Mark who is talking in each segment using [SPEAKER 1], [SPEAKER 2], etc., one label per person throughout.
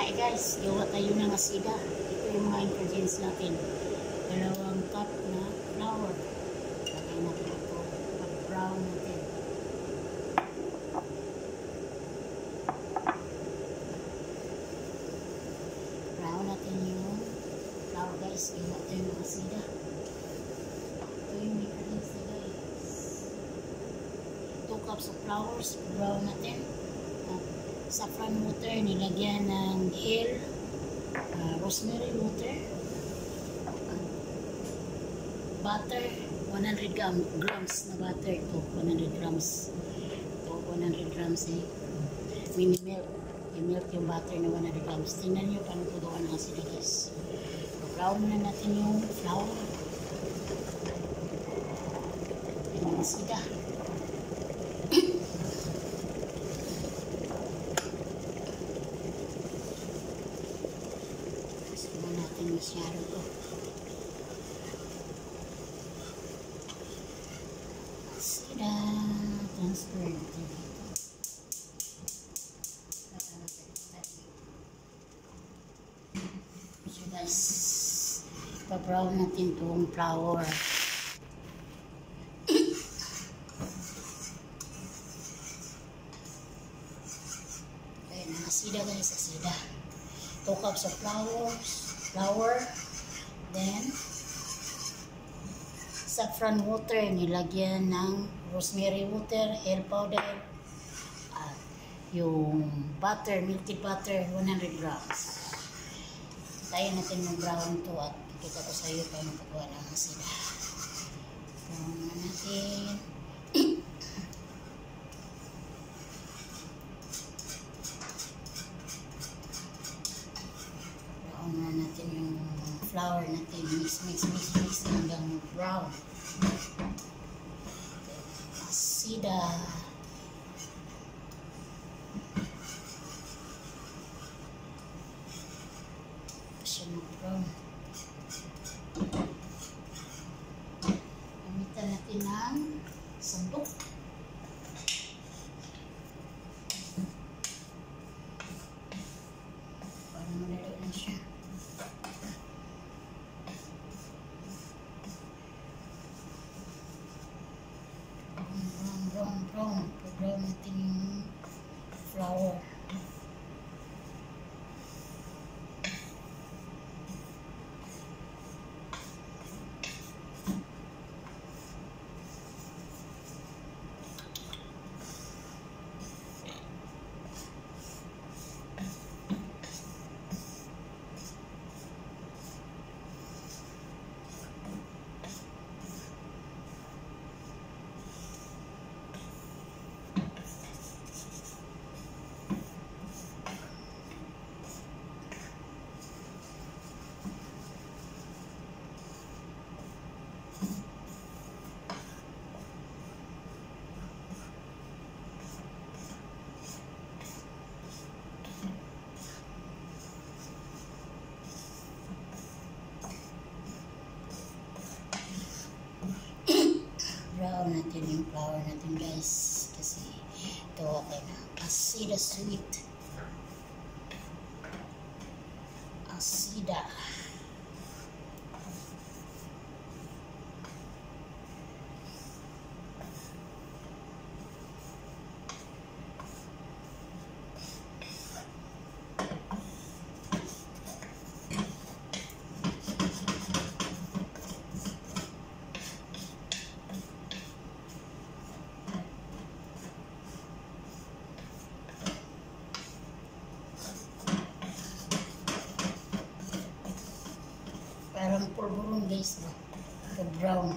[SPEAKER 1] Hi guys, gawa tayo ng asida. Ito yung mga ingredients natin. 2 cup na flour. Lagay natin ito. Pag-brown natin. Brown natin yung flour guys. Gawa tayo ng asida. Ito yung ingredients na guys. 2 cups of flour. Brown natin. Saffron water, nilagyan ng hill, rosemary water, butter, 100 grams na butter ito, 100 grams. Ito, 100 grams eh. Mini-melt. I-melt yung butter na 100 grams. Tingnan nyo paano ito gawa ng asida guys. Brown na natin yung flour. Yung asida. Masyado to. Asida. Transfer natin dito. So guys, pa-brown natin itong flour. Ayan, asida guys, asida. 2 cups of flour, then saffron water, nilagyan ng rosemary water, hair powder, at yung butter, melted butter, 100 grams. Tayo natin mag-brown to at ikita ko sa iyo paano paggawa ng asida. Brown na natin. Na natin yung flour natin, mix hanggang brown. Asida. Siya mag-brown. Gamitan natin ng sandok. Parang malalo na siya. Brown. Pag-brown natin yung flour. Brown natin yung flour natin guys kasi ito okay na asida sweet, asida. Parang pulburon guys, brown.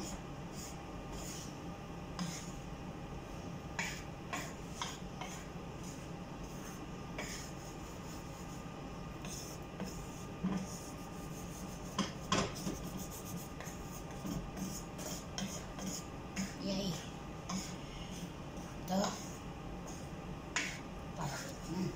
[SPEAKER 1] Yay. Ito. Parang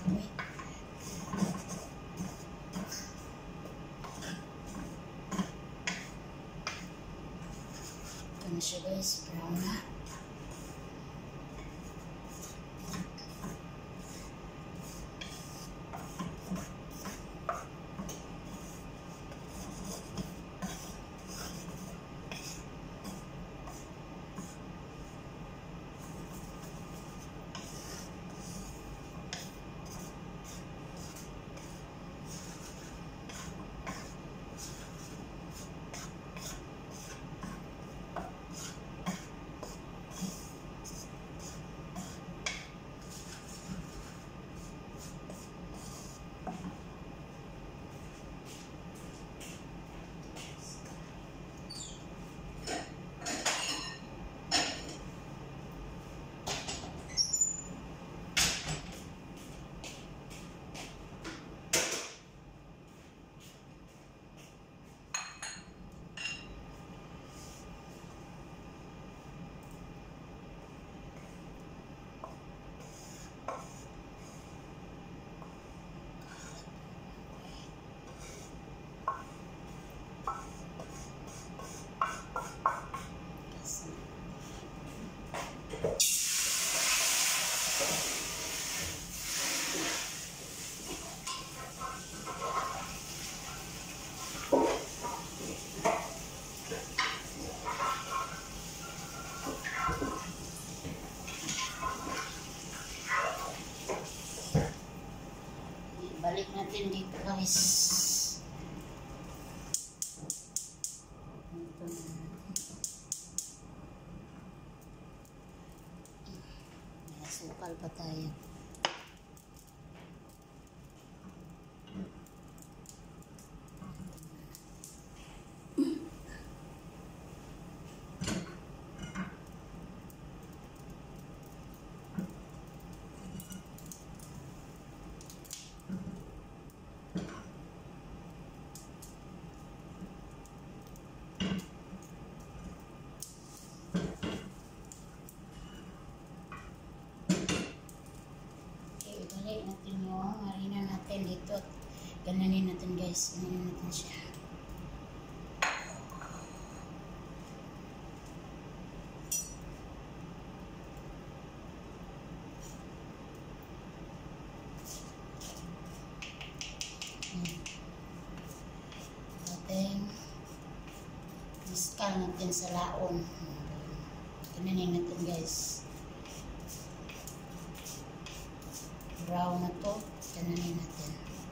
[SPEAKER 1] Wait. Ito na siya guys, brown na. Balik natin dito guys. Ito na. May asukal pa tayo. Balik natin yung marina natin dito. Gananin natin guys. Gananin natin siya. Ating iskal natin sa laon. Gananin natin guys. Brown na to, gananin natin.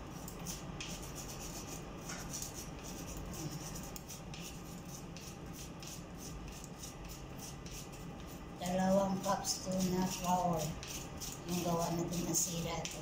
[SPEAKER 1] Dalawang cups to na flour. Yung gawa natin na sira ito.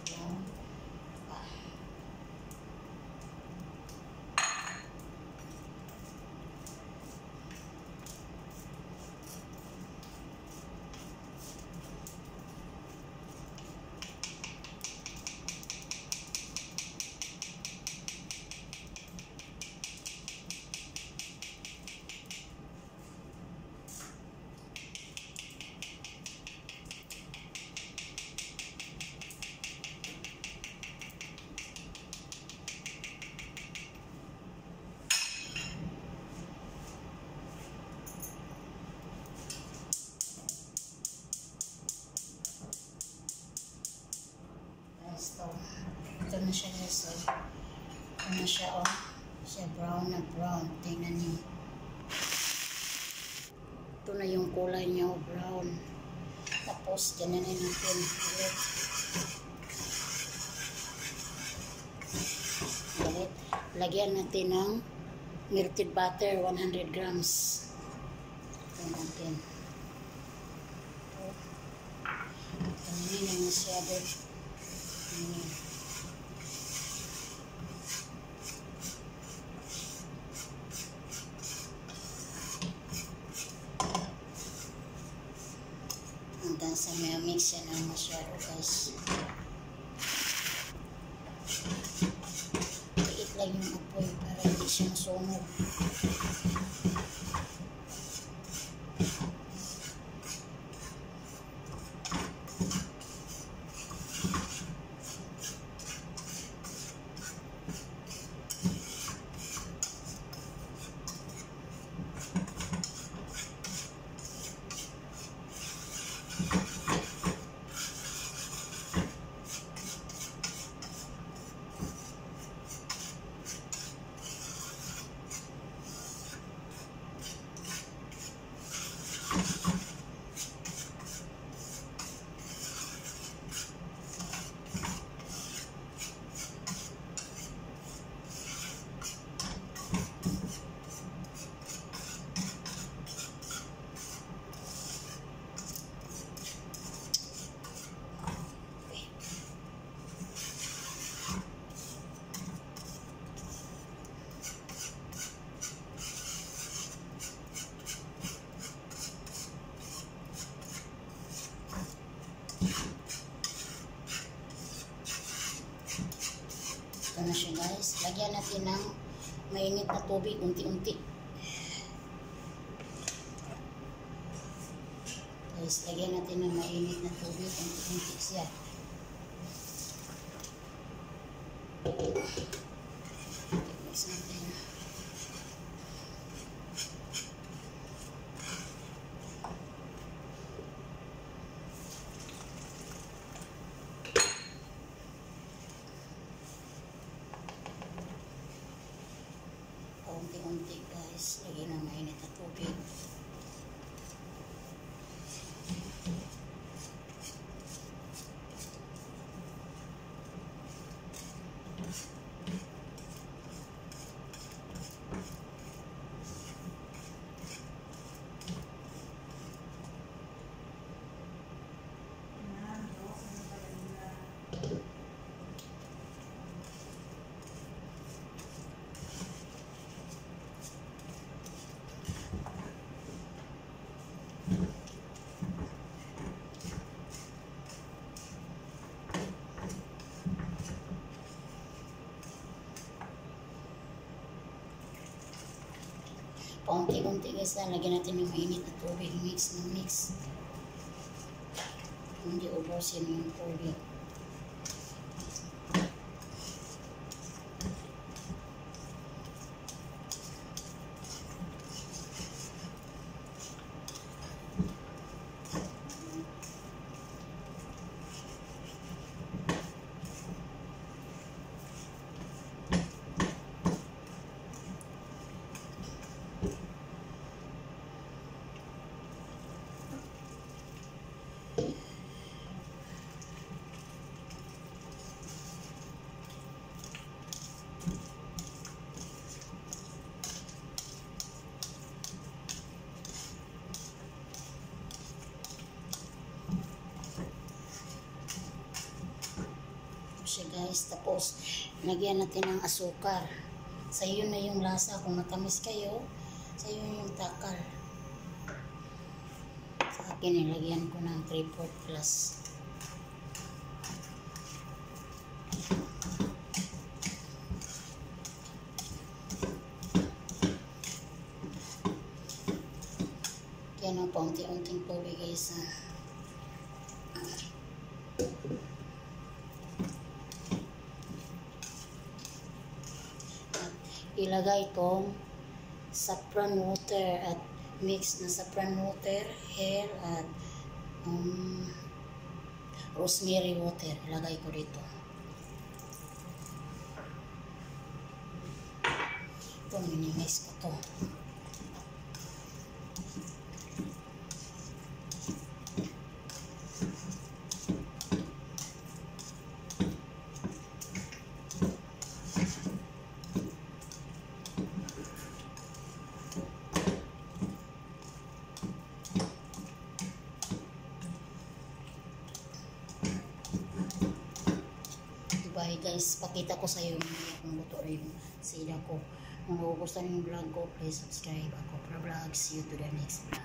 [SPEAKER 1] Ito na siya guys. Ito na siya siya brown na brown. Tingnan niyo. Ito na yung kulay niya brown. Tapos gananin natin ulit. Ulit. Lagyan natin ng melted butter 100 grams. Ito natin. Gananin na masyado. Hanggang sa may mix yan ang masyado guys. Liit lang yung apoy para hindi siya masunog. guys, lagyan natin ng mainit na tubig unti-unti. Guys, lagyan natin ng mainit na tubig unti-unti siya. Mix natin. Unti-unti guys, lagyan ng mainit na tubig. Paunti-unti guys, lagyan natin yung mainit na tubig. Mix na mix. Hindi ubusin yung tubig. Siya guys, tapos lagyan natin ng asukar. Sa iyo na yung lasa. Kung matamis kayo, sa iyo yung takal. Sa akin, nilagyan ko ng 3/4 plus. Kaya nang paunti-unting tubig guys. Ilagay itong saffron water at mix na saffron water, hair at rosemary water. Ilagay ko dito. Ito, minimize ko to. Bye guys, pakita ko sa iyo kung luto rin yung sila ko. Kung nagugustuhan yung vlog ko, please subscribe ako. Para vlog, see you to the next vlog.